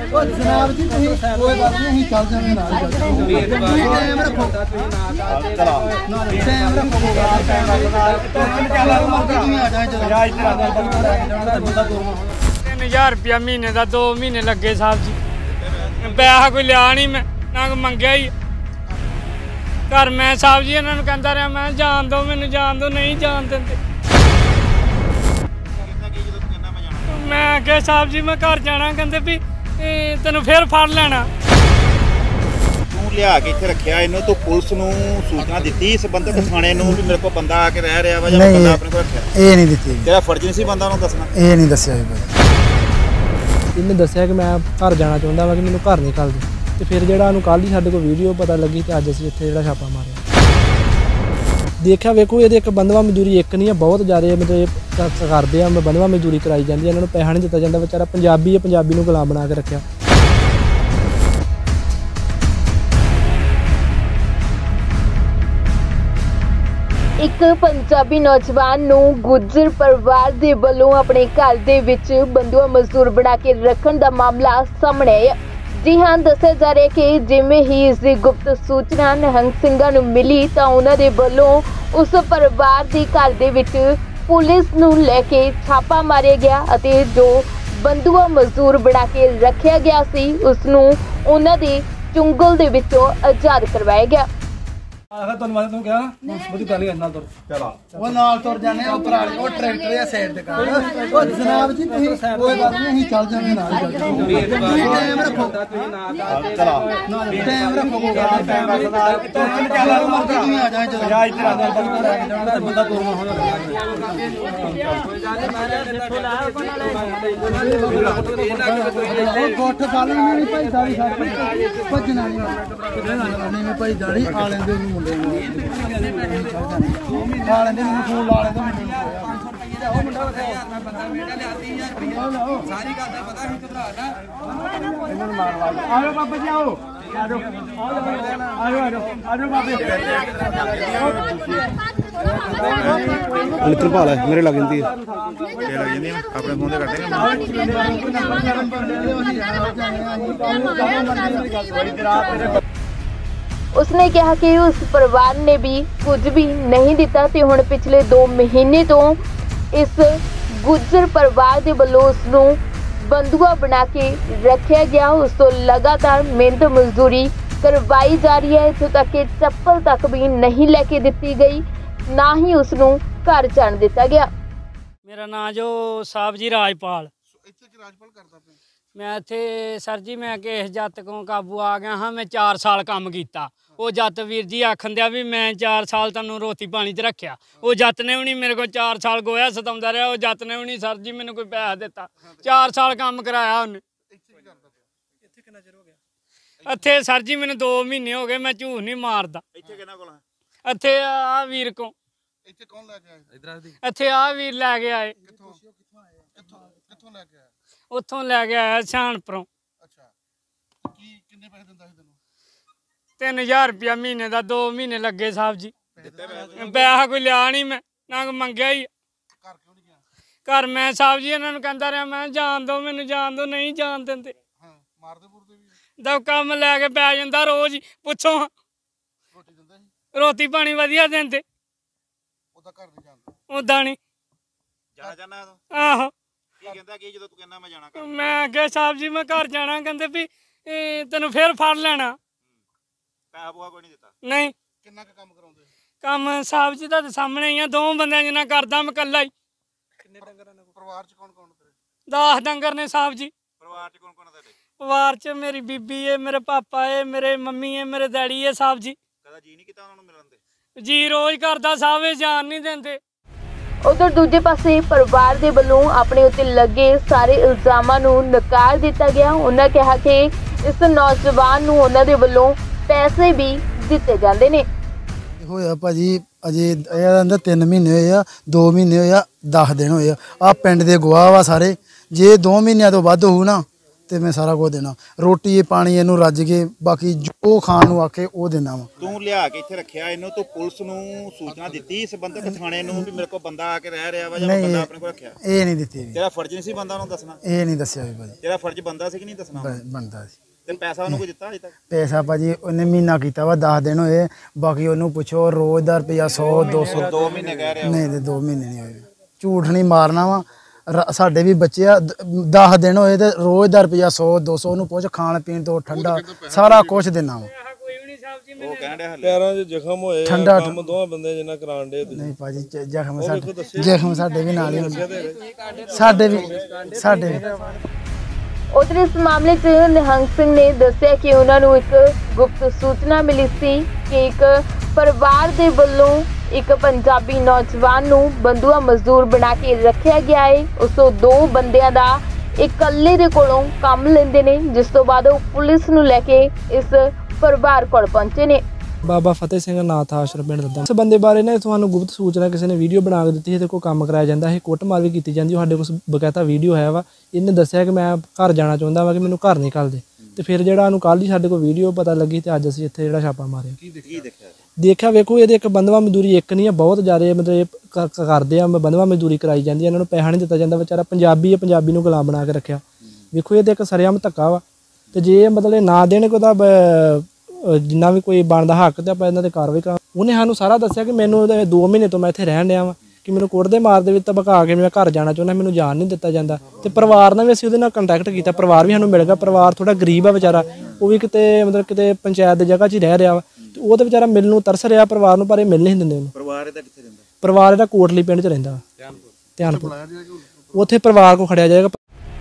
जनाब जी कोई बात नहीं चल जाने ना टाइम रखो टाइम रखो 3000 रुपया महीने का 2 महीने लगे साहब जी पैसा कोई लिया नहीं मैं ना मंगया ही घर मैं साहब जी इन्होंने कहता रहा मैं जान दो मैनू जान दो नहीं जान देंगे मैं क्या साहब जी मैं घर जाना कहते भी तेन फिर फड़ लेना तू लिया के इत्थे रखिया इन्हों तो पुलिस नूं सूचना दी संबंधित थाने नूं भी मेरे को बंदा आके रह रहा वा जां बंदा अपने को रखिया ये नहीं दी तेरा फर्ज नहीं सी बंदा नूं दसना ये नहीं दस्या इन्हें दस्या कि मैं घर जाना चाहता वा कि मैनू घर नहीं घल्लदे तो फिर जो कल ही साढ़े को वीडियो पता लगी तो अज असीं इत्थे जो छापा मारिया देखा वेखो ये एक बंधवा मजदूरी एक नहीं है बहुत ज़्यादा मतलब करते हैं बंधवा मजदूरी कराई जाती है इन्होंने पैसा नहीं दिता जाता बेचारा पंजाबी है पंजाबी नूं गुलाम बना के रखा एक पंजाबी नौजवान नूं गुज्जर परिवार दे वल्लों अपने घर दे विच बंधुआ मजदूर बना के रखण दा मामला सामने आया। जी हाँ दस्सिया जा रहा है कि जिवें ही इसकी गुप्त सूचना निहंग ਸਿੰਘਾਂ ਨੂੰ मिली तो उन्होंने वल्लों उस परिवार के घर दे विच पुलिस नूं लैके छापा मारिया गया अते जो बंधुआ मजदूर बना के रखा गया सी उसनूं उन्हां दे चुंगल दे विचों आज़ाद करवाया गया। वो नाल तुर जाने ऊपर आ वो ट्रैक्टर या साइड ते कर ओ जनाब जी कोई बात नहीं चल जाने ना टाइम रखो टाइम रखो आ जाए बंदा गोठ पालन नहीं भाई दाड़ी भजना नहीं भाई दाड़ी आ लेंदे मुंडे ला लेंदे मैनू फोन ला लेंदे सारी गल दा पता ही घबरा ना आओ बाबा जी आओ लित्र भाल है मेरे लग जाती है अपने फोन से कटेगा उसने कहा कि उस परिवार ने भी कुछ भी नहीं दिता ते हुण पिछले 2 महीने तो इस गुज्जर परिवार के वल्लों उसनूं बंधुआ बना के रखा गया उस तो लगातार मेहनत मजदूरी करवाई जा रही है इत्थों तक कि चप्पल तक भी नहीं लेके दी गई ना ही उसनूं घर जाण दिता गया। मेरा नाम जो साहब जी राजपाल मैं इत्थे सर जी मैं किस जत को काबू आ गया हाँ मैं 4 साल काम किया वो जत वीर जी आखन दिया भी मैं 4 साल तेनों रोटी पानी च रखा वो जत ने भी नहीं मेरे को 4 साल गोया सताउंदा रहा वो जत ने भी नहीं सर जी मैंने कोई पैसा दिता 4 साल काम कराया उन्हें इत्थे सर जी मैंने 2 महीने हो गए मैं झूठ नहीं मारदा इत्थे आ वीर को इत्थे आ वीर लैके आए उत्थों लैके आया सियाणपुरों 3000 रुपया महीने का 2 महीने लगे साहब जी पैसा कोई लिया नहीं मैं ना मंगया ही घर मैं साहब जी इन्होंने कहता रहा मैं जान दो मैनू जान दो नहीं जान देंगे दबका मैं लैके पै जाता रोज ही पुछो रोटी पानी वधिया देंदे उदा नहीं आहो मैं क्या साहब जी मैं घर जाना कहते भी तेन फिर फड़ लेना नहीं काम साहब जी तो सामने ही 2 बंदे जिन्ना करदा मैं कल्ला ही 10 डंगर ने साहब जी परिवार च मेरी बीबी है मेरे पापा है मेरे मम्मी है मेरे डैडी है साहब जी जी रोज करदा साहब जान नहीं देंदे। उधर दूजे पासे परिवार के वल्लों अपने उत्ते लगे सारे इल्जामां नूं नकार दिता गया। उन्होंने कहा कि इस नौजवान नूं उन्हां दे वल्लों पैसे भी दिते जांदे ने। होया भाजी अजे 3 महीने होए आ 2 महीने होए आ 10 दिन होए आ पिंड दे गवाह वा सारे जे 2 महीनों तो वध हो ना ਤੇ ਮੈਂ ਸਾਰਾ ਕੁਝ ਦੇਣਾ, ਰੋਟੀ ਪਾਣੀ ਇਹਨੂੰ ਰੱਜ ਕੇ, ਬਾਕੀ ਜੋ ਖਾਣ ਨੂੰ ਆਖੇ ਉਹ ਦੇਣਾ ਵਾ। ਤੂੰ ਲਿਆ ਕੇ ਇੱਥੇ ਰੱਖਿਆ ਇਹਨੂੰ, ਤੂੰ ਪੁਲਿਸ ਨੂੰ ਸੂਚਨਾ ਦਿੱਤੀ ਸੰਬੰਧਿਤ ਥਾਣੇ ਨੂੰ ਵੀ ਮੇਰੇ ਕੋਲ ਬੰਦਾ ਆ ਕੇ ਰਹਿ ਰਿਹਾ ਵਾ, ਜਾਂ ਮੈਂ ਬੰਦਾ ਆਪਣੇ ਕੋਲ ਰੱਖਿਆ? ਇਹ ਨਹੀਂ ਦਿੱਤੀ ਵੀ, ਤੇਰਾ ਫਰਜ਼ ਨਹੀਂ ਸੀ ਬੰਦਾ ਨੂੰ ਦੱਸਣਾ? ਇਹ ਨਹੀਂ ਦੱਸਿਆ ਵੀ ਭਾਜੀ। ਤੇਰਾ ਫਰਜ਼ ਬੰਦਾ ਸੀ ਕਿ ਨਹੀਂ ਦੱਸਣਾ? ਬਣਦਾ ਸੀ। ਤੇ ਪੈਸਾ ਉਹਨੂੰ ਕੋਈ ਦਿੱਤਾ ਅਜੇ ਤੱਕ? ਪੈਸਾ ਭਾਜੀ ਉਹਨੇ ਮਹੀਨਾ ਕੀਤਾ ਵਾ, 10 ਦਿਨ ਹੋਏ, ਬਾਕੀ ਉਹਨੂੰ ਪੁੱਛੋ ਰੋਜ਼ ਦਾ ਰੁਪਇਆ 100 200। 2 ਮਹੀਨੇ ਕਹਿ ਰਿਹਾ? ਨਹੀਂ ਤੇ 2 ਮਹੀਨੇ ਨਹੀਂ ਹੋਏ, ਝੂਠ ਨਹੀਂ ਮਾਰਨਾ ਵਾ। ਸਾਡੇ ਵੀ ਬੱਚੇ ਆ, 10 ਦਿਨ ਹੋਏ ਤੇ ਰੋਜ਼ ਦਾ ਰੁਪਇਆ 100 200 ਉਹਨੂੰ ਪੁੱਛ, ਖਾਣ ਪੀਣ ਤੋਂ ਠੰਡਾ ਸਾਰਾ ਕੁਝ ਦੇਣਾ ਵਾ। ਉਹ ਕਹਿਣ ਡਿਆ ਪੈਰਾਂ 'ਚ ਜ਼ਖਮ ਹੋਏ, ਠੰਡਾ ਕੰਮ ਦੋਵਾਂ ਬੰਦੇ ਜਿੰਨਾ ਕਰਾਉਣ ਦੇ। ਨਹੀਂ ਭਾਜੀ ਜ਼ਖਮ ਸਾਡੇ ਵੀ ਨਾਲ ਹੀ ਹੁੰਦੇ, ਸਾਡੇ ਵੀ। ਉਧਰ ਇਸ ਮਾਮਲੇ 'ਚ ਨਿਹੰਗ ਸਿੰਘ ਨੇ ਦੱਸਿਆ ਕਿ ਉਹਨਾਂ ਨੂੰ ਇੱਕ ਗੁਪਤ ਸੂਚਨਾ ਮਿਲੀ ਸੀ ਕਿ ਇੱਕ ਪਰਿਵਾਰ ਦੇ ਵੱਲੋਂ ਇੱਕ ਪੰਜਾਬੀ ਨੌਜਵਾਨ ਨੂੰ ਬੰਦੂਆ ਮਜ਼ਦੂਰ ਬਣਾ ਕੇ ਰੱਖਿਆ ਗਿਆ ਹੈ। ਉਸ ਤੋਂ 2 ਬੰਦਿਆਂ ਦਾ ਇਕੱਲੇ ਦੇ ਕੋਲੋਂ ਕੰਮ ਲੈਂਦੇ ਨੇ, ਜਿਸ ਤੋਂ ਬਾਅਦ ਉਹ ਪੁਲਿਸ ਨੂੰ ਲੈ ਕੇ ਇਸ ਪਰਿਵਾਰ ਕੋਲ ਪਹੁੰਚੇ ਨੇ। ਬਾਬਾ ਫਤਿਹ ਸਿੰਘ ਨਾਥ ਆਸ਼ਰਮ ਪਿੰਡ ਦਾ ਇਸ ਬੰਦੇ ਬਾਰੇ ਨੇ ਤੁਹਾਨੂੰ ਗੁਪਤ ਸੂਚਨਾ ਕਿਸੇ ਨੇ ਵੀਡੀਓ ਬਣਾ ਕੇ ਦਿੱਤੀ, ਇਹਦੇ ਕੋਲ ਕੰਮ ਕਰਾਇਆ ਜਾਂਦਾ ਹੈ, ਕੁੱਟਮਾਰ ਵੀ ਕੀਤੀ ਜਾਂਦੀ। ਸਾਡੇ ਕੋਲ ਬਕਾਇਦਾ ਵੀਡੀਓ ਹੈ ਵਾ। ਇਹਨੇ ਦੱਸਿਆ ਕਿ ਮੈਂ ਘਰ ਜਾਣਾ ਚਾਹੁੰਦਾ ਵਾ, ਕਿ ਮੈਨੂੰ ਘਰ ਨਹੀਂ ਘੱਲਦੇ। ਤੇ ਫਿਰ ਜਿਹੜਾ ਉਹਨੂੰ ਕੱਲ੍ਹ ਹੀ ਸਾਡੇ ਕੋਲ ਵੀਡੀਓ ਪਤਾ ਲੱਗੀ ਤੇ ਅੱਜ ਅਸੀਂ ਇੱਥੇ ਜਿਹੜਾ ਛਾਪਾ ਮਾਰਿਆ। ਕੀ ਦੇਖਿਆ? ਦੇਖਿਆ ਵੇਖੋ, ਇਹਦੇ ਇੱਕ ਬੰਦਵਾ ਮਜ਼ਦੂਰੀ ਇੱਕ ਨਹੀਂ ਆ, ਬਹੁਤ ਜ਼ਿਆਦਾ ਮਤਲਬ ਇਹ ਕਰਦੇ ਆ, ਬੰਦਵਾ ਮਜ਼ਦੂਰੀ ਕਰਾਈ ਜਾਂਦੀ ਹੈ। ਇਹਨਾਂ ਨੂੰ ਪੈਸਾ ਨਹੀਂ ਦਿੱਤਾ ਜਾਂਦਾ। ਵਿਚਾਰਾ ਪੰਜਾਬੀ ਹੈ, ਪੰਜਾਬੀ ਨੂੰ ਗੁਲਾਮ ਬਣਾ ਕੇ ਰੱਖਿਆ। ਵੇਖੋ ਇਹਦੇ ਇੱਕ ਸਰੇਆਮ ਧੱਕਾ ਵਾ। ਤੇ ਜੇ ਮਤਲਬ ਨਾ ਦੇਣ ਕੋਈ ਤਾਂ ਜਿੰਨਾ ਵੀ ਕੋਈ ਬਣਦਾ ਹੱਕ ਤੇ ਆਪਾਂ ਇਹਨਾਂ ਤੇ ਕਾਰਵਾਈ ਕਰਾਂ। ਉਹਨੇ ਸਾਨੂੰ ਸਾਰਾ ਦੱਸਿਆ ਕਿ ਮੈਨੂੰ 2 ਮਹੀਨੇ ਤੋਂ ਮੈਂ ਇੱਥੇ ਰਹਿਣ ਡਿਆ ਵਾਂ, ਕਿ ਮੈਨੂੰ ਕੁੱਟਦੇ ਮਾਰਦੇ ਵਿੱਚ ਧਮਕਾ ਕੇ ਮੈਂ ਘਰ ਜਾਣਾ ਚਾਹੁੰਦਾ, ਮੈਨੂੰ ਜਾਣ ਨਹੀਂ ਦਿੱਤਾ ਜਾਂਦਾ। ਤੇ ਪਰਿਵਾਰ ਨਾਲ ਵੀ ਅਸੀਂ ਉਹਦੇ ਨਾਲ ਕੰਟੈਕਟ ਕੀਤਾ, ਪਰਿਵਾਰ ਵੀ ਸਾਨੂੰ ਮਿਲ ਗਿਆ। ਪਰਿਵਾਰ ਥੋੜਾ ਗਰੀਬ ਆ ਵਿਚਾਰਾ, ਉਹ ਵੀ ਕਿਤੇ ਪੰਚਾਇਤ ਦੀ ਜਗ੍ਹਾ 'ਚ ਹੀ ਰਹਿ ਰਿਹਾ ਵਾ। ਤੇ ਉਹ ਤੇ ਵਿਚਾਰਾ ਮਿਲਣ ਨੂੰ ਤਰਸ ਰਿਹਾ ਪਰਿਵਾਰ ਨੂੰ, ਪਰ ਇਹ ਮਿਲ ਨਹੀਂ ਦਿੰਦੇ ਉਹਨੂੰ। ਪਰਿਵਾਰ ਇਹਦਾ ਕਿੱਥੇ ਰਹਿੰਦਾ? ਪਰਿਵਾਰ ਇਹਦਾ ਕੋਟਲੀ ਪਿੰਡ 'ਚ ਰਹਿੰਦਾ, ਧਿਆਨਪੁਰ। ਉੱਥੇ ਪਰਿਵਾਰ ਕੋ ਖੜਿਆ ਜਾਏਗਾ।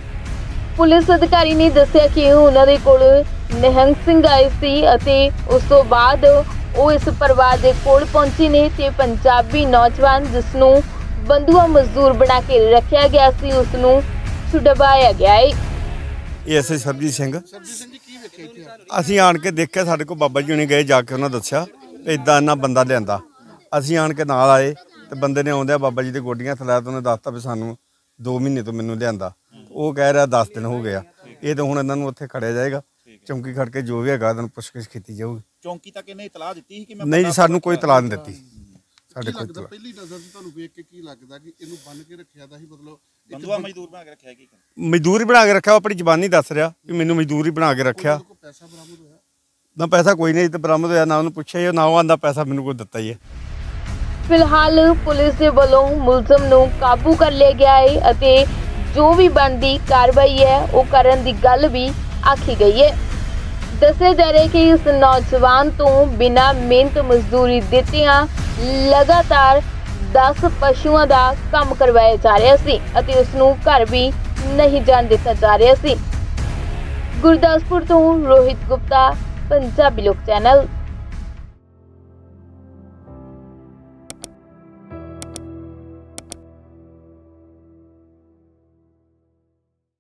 ਪੁਲਿਸ ਅਧਿਕਾਰੀ ਨੇ ਦੱਸਿਆ ਕਿ ਉਹਨਾਂ ਦੇ ਕੋਲ ਨਿਹੰਗ ਸਿੰਘ ਆਏ ਸੀ ਅਤੇ ਉਸ ਤੋਂ ਬਾਅਦ ਉਹ ਇਸ ਪਰਿਵਾਰ ਦੇ ਕੋਲ ਪਹੁੰਚੇ ਨੇ ਤੇ ਪੰਜਾਬੀ ਨੌਜਵਾਨ ਜਿਸ ਨੂੰ ਬੰਦੂਆ ਮਜ਼ਦੂਰ ਬਣਾ ਕੇ ਰੱਖਿਆ ਗਿਆ ਸੀ, ਉਸ ਨੂੰ ਛੁਡਵਾਇਆ ਗਿਆ ਹੈ। ਇਹ ਐਸਏ ਸਰਬਜੀਤ ਸਿੰਘ ਜੀ, ਕੀ ਵੇਖਿਆ ਇੱਥੇ? ਅਸੀਂ ਆਣ ਕੇ ਦੇਖਿਆ, ਸਾਡੇ ਕੋਲ ਬਾਬਾ ਜੀ ਹੁਣੇ ਗਏ, ਜਾ ਕੇ ਉਹਨਾਂ ਦੱਸਿਆ ਇਦਾਂ ਇਹਨਾਂ ਬੰਦਾ ਲਿਆਂਦਾ। ਅਸੀਂ ਆਣ ਕੇ ਨਾਲ ਆਏ ਤੇ ਬੰਦੇ ਨੇ ਆਉਂਦਿਆਂ ਬਾਬਾ ਜੀ ਦੇ ਗੋਡੀਆਂ ਥਲਾਇਆ ਤੇ ਉਹਨੇ ਦੱਸਤਾ ਵੀ ਸਾਨੂੰ 2 ਮਹੀਨੇ ਤੋਂ ਮੈਨੂੰ ਲਿਆਂਦਾ। ਉਹ ਕਹਿ ਰਿਹਾ 10 ਦਿਨ ਹੋ ਗਿਆ। ਇਹ ਤਾਂ ਹੁਣ ਇਹਨਾਂ ਨੂੰ ਉੱਥੇ ਖੜਿਆ ਜਾਏਗਾ, ਚੌਂਕੀ ਖੜ ਕੇ ਜੋ ਵੀ ਹੈਗਾ ਇਹਨਾਂ ਨੂੰ ਪੁੱਛਗਿੱਛ ਕੀਤੀ ਜਾਊਗੀ। ਚੌਂਕੀ ਤੱਕ ਇਹਨੇ ਇਤਲਾਹ ਦਿੱਤੀ ਸੀ ਕਿ ਮੈਂ? ਨਹੀਂ ਜੀ, ਸਾਨੂੰ ਕੋਈ ਇਤਲਾਹ ਨਹੀਂ ਦਿੱਤੀ। ਸਾਡੇ ਕੋਲ ਪਹਿਲੀ ਨਜ਼ਰ ਤੇ ਤੁਹਾਨੂੰ ਵੇਖ ਕੇ ਕੀ ਲੱਗਦਾ ਕਿ ਇਹਨੂੰ ਬੰਨ ਕੇ ਰੱਖਿਆ ਦਾ ਸੀ? ਮਤਲਬ ਬੰਦੂਆ ਮਜ਼ਦੂਰ ਬਣਾ ਕੇ ਰੱਖਿਆ? ਕੀ ਮਜ਼ਦੂਰ ਹੀ ਬਣਾ ਕੇ ਰੱਖਿਆ, ਉਹ ਆਪਣੀ ਜ਼ਬਾਨੀ ਦੱਸ ਰਿਹਾ ਕਿ ਮੈਨੂੰ ਮਜ਼ਦੂਰ ਹੀ ਬਣਾ ਕੇ ਰੱਖਿਆ। ਪੈਸਾ ਬਰਾਮਦ ਹੋਇਆ? ਨਾ ਪੈਸਾ ਕੋਈ ਨਹੀਂ ਤੇ ਬਰਾਮਦ ਹੋਇਆ, ਨਾ ਉਹਨੂੰ ਪੁੱਛਿਆ, ਨਾ ਉਹ ਆਂਦਾ ਪੈਸਾ ਮੈਨੂੰ ਕੋਈ ਦਿੱਤਾ ਹੀ ਹੈ। ਫਿਲਹਾਲ ਪੁਲਿਸ ਦੇ ਵੱਲੋਂ ਮੁਲਜ਼ਮ ਨੂੰ ਕਾਬੂ ਕਰ ਲਿਆ ਗਿਆ ਹੈ ਅਤੇ ਜੋ ਵੀ ਬਣਦੀ ਕਾਰਵਾਈ ਹੈ ਉਹ ਕਰਨ ਦੀ ਗੱਲ ਵੀ ਆਖੀ ਗਈ ਹੈ। ਦੱਸਿਆ ਜਾ ਰਿਹਾ ਕਿ ਇਸ ਨੌਜਵਾਨ ਤੋਂ ਬਿਨਾਂ ਮਿਹਨਤ ਮਜ਼ਦੂਰੀ ਦਿੱਤਿਆਂ ਲਗਾਤਾਰ 10 ਪਸ਼ੂਆਂ ਦਾ ਕੰਮ ਕਰਵਾਇਆ ਜਾ ਰਿਹਾ ਸੀ ਅਤੇ ਉਸ ਨੂੰ ਘਰ ਵੀ ਨਹੀਂ ਜਾਣ ਦਿੱਤਾ ਜਾ ਰਿਹਾ ਸੀ। ਗੁਰਦਾਸਪੁਰ ਤੋਂ ਰੋਹਿਤ ਗੁਪਤਾ, ਪੰਜਾਬੀ ਲੋਕ ਚੈਨਲ।